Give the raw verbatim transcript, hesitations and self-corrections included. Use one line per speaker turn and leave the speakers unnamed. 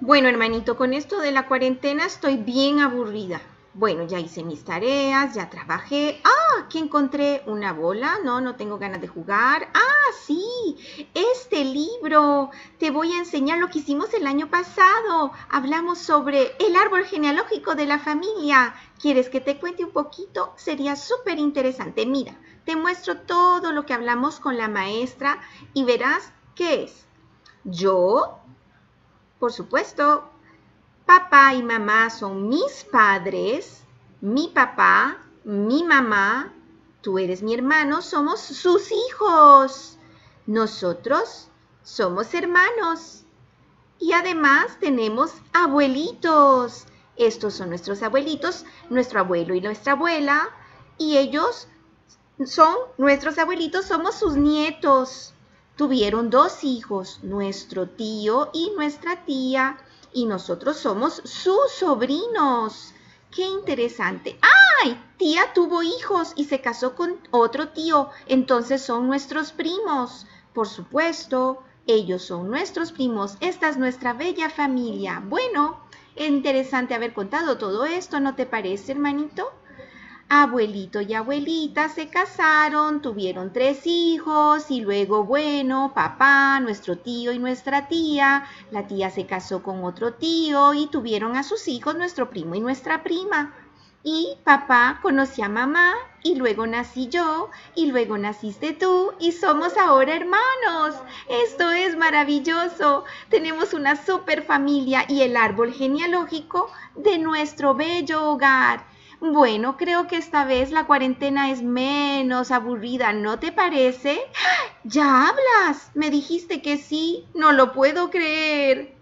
Bueno, hermanito, con esto de la cuarentena estoy bien aburrida. Bueno, ya hice mis tareas, ya trabajé. Ah, ¿qué encontré? ¿Una bola? No, no tengo ganas de jugar. Ah, sí, este libro. Te voy a enseñar lo que hicimos el año pasado. Hablamos sobre el árbol genealógico de la familia. ¿Quieres que te cuente un poquito? Sería súper interesante. Mira, te muestro todo lo que hablamos con la maestra y verás qué es. Yo, por supuesto, papá y mamá son mis padres, mi papá, mi mamá, tú eres mi hermano, somos sus hijos. Nosotros somos hermanos y además tenemos abuelitos. Estos son nuestros abuelitos, nuestro abuelo y nuestra abuela, y ellos son nuestros abuelitos, somos sus nietos. Tuvieron dos hijos, nuestro tío y nuestra tía, y nosotros somos sus sobrinos. ¡Qué interesante! ¡Ay! Tía tuvo hijos y se casó con otro tío, entonces son nuestros primos. Por supuesto, ellos son nuestros primos. Esta es nuestra bella familia. Bueno, interesante haber contado todo esto, ¿no te parece, hermanito? Abuelito y abuelita se casaron, tuvieron tres hijos y luego, bueno, papá, nuestro tío y nuestra tía, la tía se casó con otro tío y tuvieron a sus hijos nuestro primo y nuestra prima. Y papá conoció a mamá y luego nací yo y luego naciste tú y somos ahora hermanos. Esto es maravilloso. Tenemos una super familia y el árbol genealógico de nuestro bello hogar. Bueno, creo que esta vez la cuarentena es menos aburrida, ¿no te parece? ¡Ya hablas! Me dijiste que sí, no lo puedo creer.